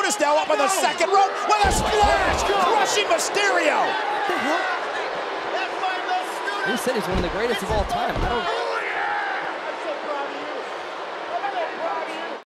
Otis now up on the second rope with a splash, crushing Mysterio. What the hell? He said he's one of the greatest of all time. I don't